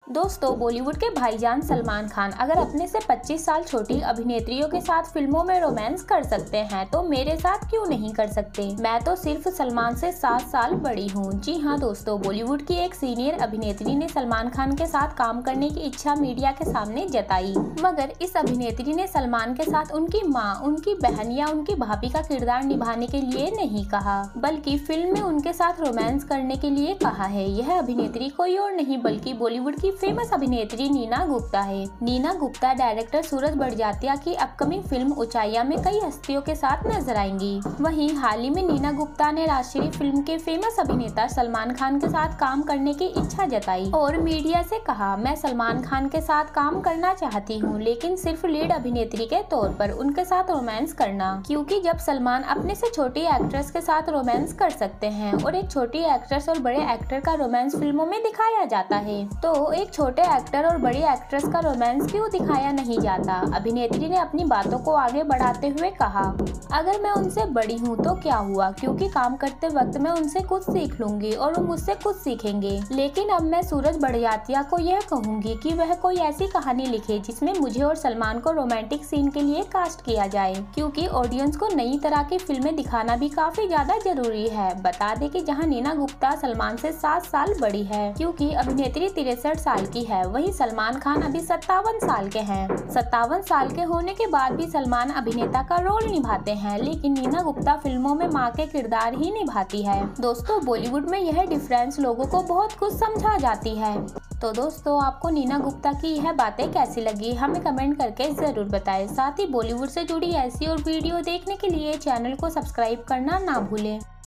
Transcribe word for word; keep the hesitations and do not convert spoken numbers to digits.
दोस्तों, बॉलीवुड के भाईजान सलमान खान अगर अपने से पच्चीस साल छोटी अभिनेत्रियों के साथ फिल्मों में रोमांस कर सकते हैं तो मेरे साथ क्यों नहीं कर सकते। मैं तो सिर्फ सलमान से सात साल बड़ी हूँ। जी हाँ दोस्तों, बॉलीवुड की एक सीनियर अभिनेत्री ने सलमान खान के साथ काम करने की इच्छा मीडिया के सामने जताई, मगर इस अभिनेत्री ने सलमान के साथ उनकी माँ, उनकी बहन या उनकी भाभी का किरदार निभाने के लिए नहीं कहा, बल्कि फिल्म में उनके साथ रोमांस करने के लिए कहा है। यह अभिनेत्री कोई और नहीं बल्कि बॉलीवुड की फेमस अभिनेत्री नीना गुप्ता है। नीना गुप्ता डायरेक्टर सूरज बड़जात्या की अपकमिंग फिल्म ऊंचाइयां में कई हस्तियों के साथ नजर आएंगी। वहीं हाल ही में नीना गुप्ता ने राजश्री फिल्म के फेमस अभिनेता सलमान खान के साथ काम करने की इच्छा जताई और मीडिया से कहा, मैं सलमान खान के साथ काम करना चाहती हूँ, लेकिन सिर्फ लीड अभिनेत्री के तौर पर उनके साथ रोमांस करना, क्योंकि जब सलमान अपने से छोटी एक्ट्रेस के साथ रोमांस कर सकते हैं और एक छोटी एक्ट्रेस और बड़े एक्टर का रोमांस फिल्मों में दिखाया जाता है, तो एक छोटे एक्टर और बड़ी एक्ट्रेस का रोमांस क्यों दिखाया नहीं जाता। अभिनेत्री ने अपनी बातों को आगे बढ़ाते हुए कहा, अगर मैं उनसे बड़ी हूँ तो क्या हुआ, क्योंकि काम करते वक्त मैं उनसे कुछ सीख लूंगी और वो मुझसे कुछ सीखेंगे। लेकिन अब मैं सूरज बड़जात्या को यह कहूंगी कि वह कोई ऐसी कहानी लिखे जिसमें मुझे और सलमान को रोमांटिक सीन के लिए कास्ट किया जाए, क्योंकि ऑडियंस को नई तरह की फिल्में दिखाना भी काफी ज्यादा जरूरी है। बता दें कि जहां नीना गुप्ता सलमान से सात साल बड़ी है, क्योंकि अभिनेत्री तिरसठ साल की है, वहीं सलमान खान अभी सत्तावन साल के हैं। सत्तावन साल के होने के बाद भी सलमान अभिनेता का रोल निभाते हैं, लेकिन नीना गुप्ता फिल्मों में मां के किरदार ही निभाती है। दोस्तों, बॉलीवुड में यह डिफरेंस लोगों को बहुत कुछ समझा जाती है। तो दोस्तों, आपको नीना गुप्ता की यह बातें कैसी लगी हमें कमेंट करके जरूर बताएं। साथ ही बॉलीवुड से जुड़ी ऐसी और वीडियो देखने के लिए चैनल को सब्सक्राइब करना ना भूलें।